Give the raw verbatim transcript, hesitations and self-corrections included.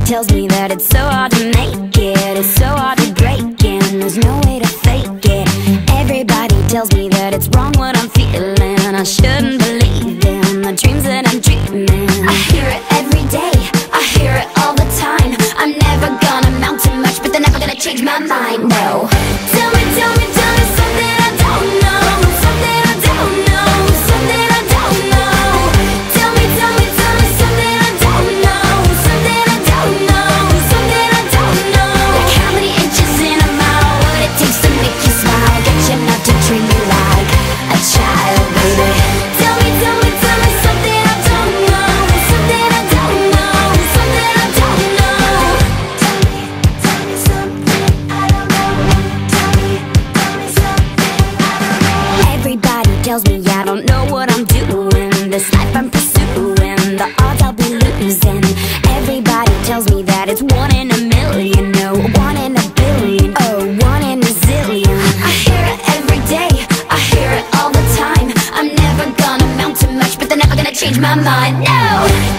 tells me that it's so hard to make it, it's so hard to break it, and there's no way to fake it. Everybody tells me that it's wrong what I'm feeling, I shouldn't believe in the dreams that I'm dreaming. I hear it every day, I hear it all the time. I'm never gonna amount to much, but they're never gonna change my mind, no. Tell me, tell me, tell me something I don't know, something I don't know, something I don't know. Tell me, tell me, tell me something I don't know, something I don't know, something I don't know. Like how many inches in a mile, what it takes to make you smile, get you enough to treat me like a child, baby. Tell me, tell me, tell me something I don't know, something I don't know, something I don't know. Tell me, tell me something I don't know. Tell me, tell me something I don't know. Everybody tells me I don't know what I'm doing, this life I'm pursuing, the odds I'll be losing. Everybody tells me that it's one in a million, no, one in a billion, oh, one in a zillion. I hear it every day, I hear it all the time. I'm never gonna amount to much, but they're never gonna change my mind, no.